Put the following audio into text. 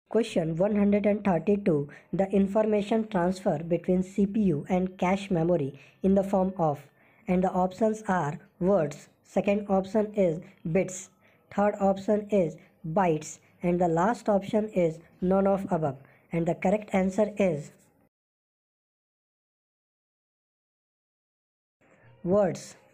Question 132. The information transfer between CPU and cache memory in the form of, and the options are words, second option is bits, third option is bytes, and the last option is none of above. And the correct answer is words.